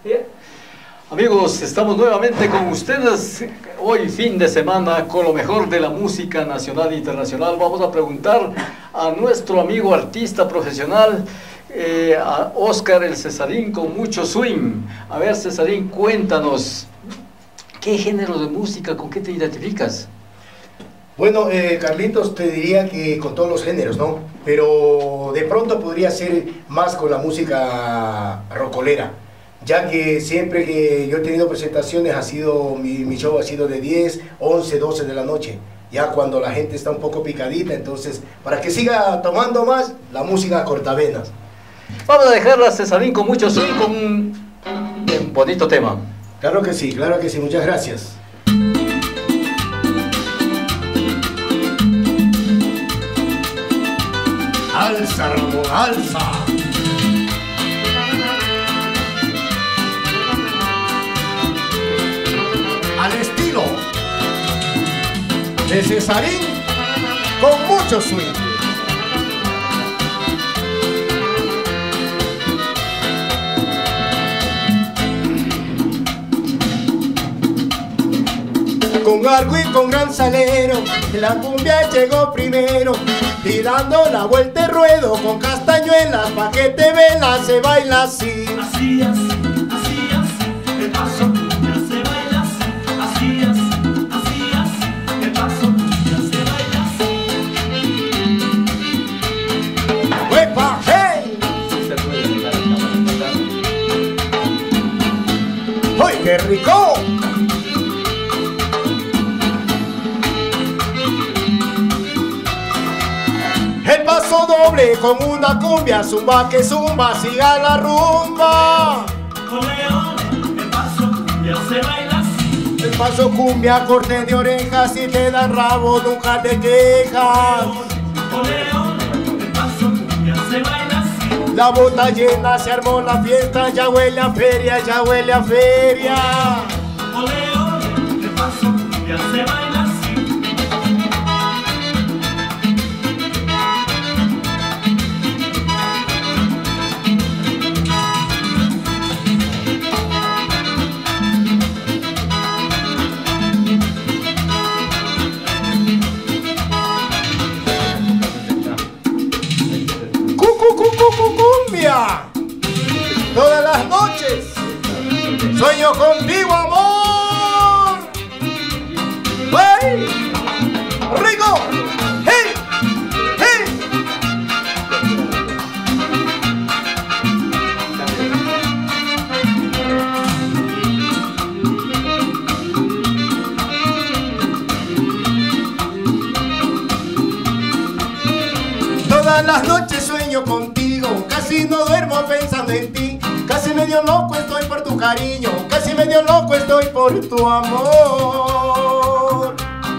Amigos, estamos nuevamente con ustedes hoy fin de semana con lo mejor de la música nacional e internacional. Vamos a preguntar a nuestro amigo artista profesional, a Oscar el Cesarín con mucho swing. A ver, Cesarín, cuéntanos, ¿qué género de música, con qué te identificas? Bueno, Carlitos, te diría que con todos los géneros, ¿no? Pero de pronto podría ser más con la música rockolera, ya que siempre que yo he tenido presentaciones ha sido, mi show ha sido de 10, 11, 12 de la noche, ya cuando la gente está un poco picadita. Entonces, para que siga tomando más, la música cortavenas. Vamos a dejarla a Cesarín con mucho swing, con un bonito tema. Claro que sí, muchas gracias. Alza, Ramón, alza. Al estilo de Cesarín con mucho swing. Con arco y con gran salero, la cumbia llegó primero, y dando la vuelta de ruedo con castañuelas, pa' que te velas, se baila así. Así, así, así, así, el paso cumbia se baila así. Así, así, así, así, el paso cumbia se baila así. ¡Huepa, hey! ¡Ay, qué rico! El paso doble con una cumbia, zumba que zumba, siga la rumba. Con leones, el paso cumbia se baila así. El paso cumbia, corte de orejas, y te dan rabo, nunca te quejas. Con leones, el paso cumbia se baila así. La bota llena, se armó la fiesta, ya huele a feria, ya huele a feria. Con leones, el paso cumbia se baila así. Cumbia, todas las noches sueño contigo, amor. ¡Hey! ¡Rico! ¡Hey! ¡Hey! Todas las noches sueño contigo, casi no duermo pensando en ti. Casi medio loco estoy por tu cariño, casi medio loco estoy por tu amor.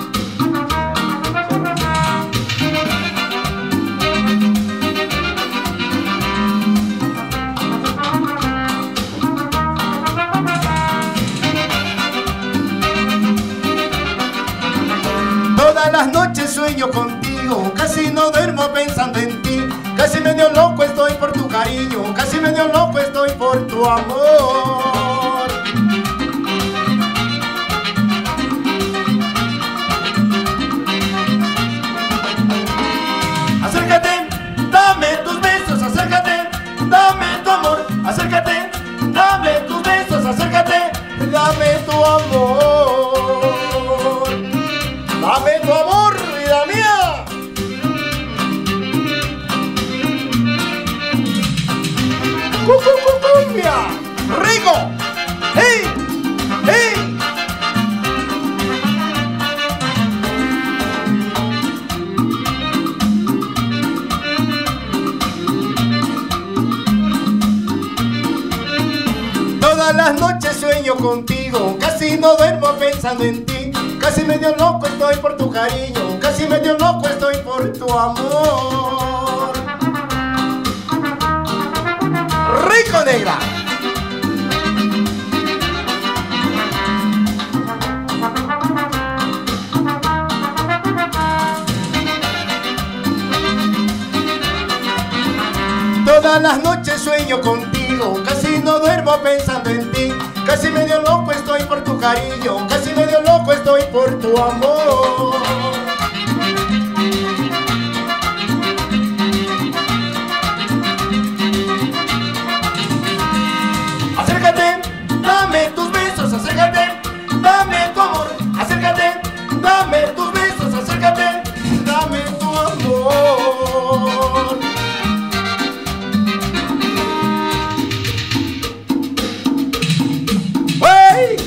Todas las noches sueño contigo, casi no duermo pensando en ti. Casi medio loco estoy por tu cariño, casi medio loco estoy por tu amor. Acércate, dame tus besos, acércate, dame tu amor. Acércate, dame tus besos, acércate, dame tu amor. Dame tu amor, vida mía. Cumbia, rico, hey, hey. Todas las noches sueño contigo, casi no duermo pensando en ti. Casi medio loco estoy por tu cariño, casi medio loco estoy por tu amor. Rico, negra. Todas las noches sueño contigo, casi no duermo vivo pensando en ti. Casi medio loco estoy por tu cariño, casi medio loco estoy por tu amor. Acércate, dame tus besos, acércate, dame tu amor, acércate, dame tus besos, acércate, dame tu amor. ¡Hey!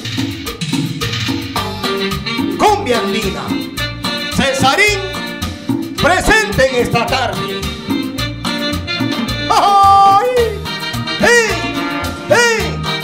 Cumbia andina, Cesarín, presente en esta tarde. ¡Ay! ¡Hey! ¡Hey!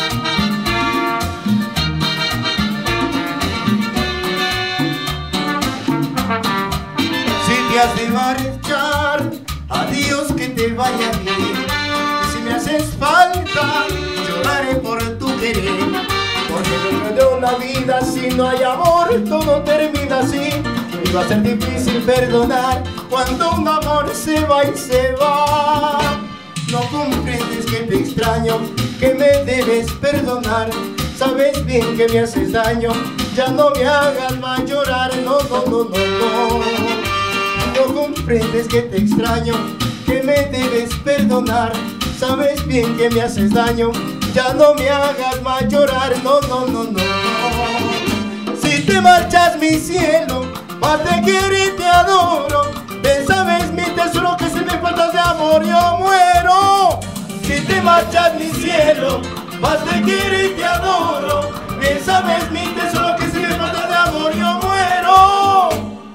Si te has de marchar, adiós, que te vaya bien. Y si me haces falta, lloraré por tu querer. Porque dentro de una vida, si no hay amor, todo termina así. Y va a ser difícil perdonar cuando un amor se va y se va. No comprendes que te extraño, que me debes perdonar. Sabes bien que me haces daño, ya no me hagas más llorar. No, no, no, no, no. No comprendes que te extraño, que me debes perdonar. Sabes bien que me haces daño, ya no me hagas más llorar. No, no, no, no, no. Si te marchas, mi cielo, más te quiero y te adoro. Bien sabes, mi tesoro, que si me faltas de amor yo muero. Si te marchas, mi cielo, más te quiero y te adoro. Bien sabes, mi tesoro, que si me faltas de amor yo muero.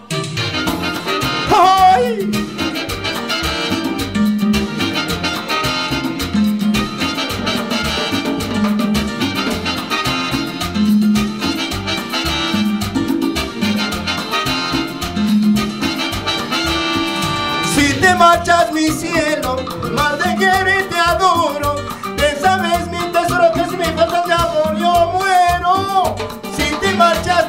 ¡Ay! Si te marchas, mi cielo, más te quiero y te adoro. Bien sabes, mi tesoro, que si me faltas de amor yo muero. Si te marchas,